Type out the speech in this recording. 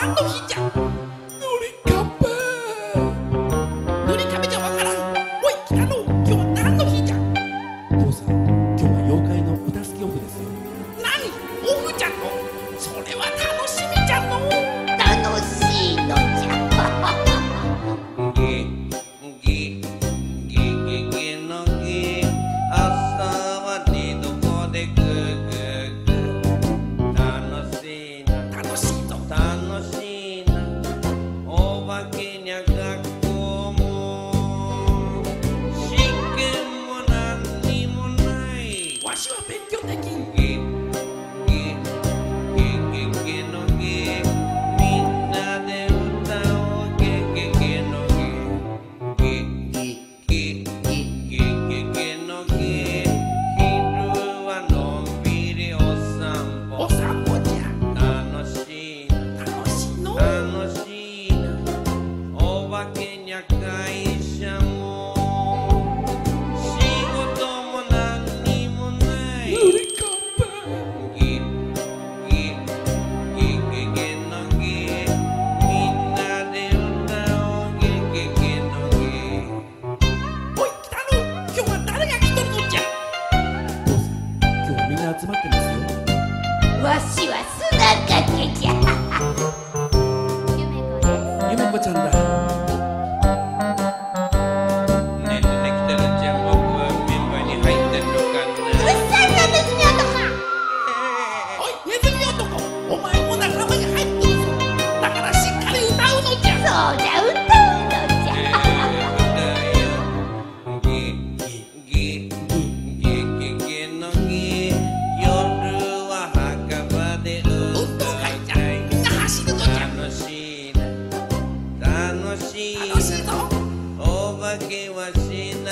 何の日じゃ。塗り壁。塗り壁じゃわからん。おい北野、今日は何の日じゃ。 父さん、今日は妖怪のお助けオフですよ。 何、オフじゃの。それは楽しみじゃの。 楽しいのじゃ。 ギギギギのギ、朝は寝床でグーグーグー。楽しいな楽しいぞ。 楽しいな、お化けにゃ学校も試験も何にもない。 わしは勉強できん。 ギギギギギのギ、みんなで歌おうゲゲゲのギ、ギギギギギギのギ、昼はのんびりお散歩。 お散歩じゃ。 楽しいな楽しいの。 楽しいな、お化けにゃ会社も仕事も何にもない。 塗り壁。 ギギギギギのギ、みんなで歌おうゲゲゲのギ。 おい北野、今日は誰が来とるのじゃ。 父さん、今日はみんな集まってますよ。 わしは砂かけじゃ。 ゆめこちゃんだ。 ねえ出てきたらじゃあ僕はメンバーに入ってるのかうっな。 さいなネズミ男。 おいネズミ男、お前も仲間に入っとるぞ。だからしっかり歌うのじゃ。 そうじゃ、歌うのじゃ。 ギギギギギのギ、夜は墓場で運動会じゃ。みんな走るのじゃ。 楽しいな楽しい楽しいぞ。 お化けは死